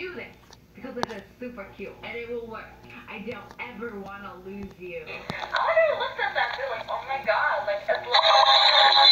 do this because it is super cute and it will work. I don't ever want to lose you. I wonder what that feeling. Oh my god, like as long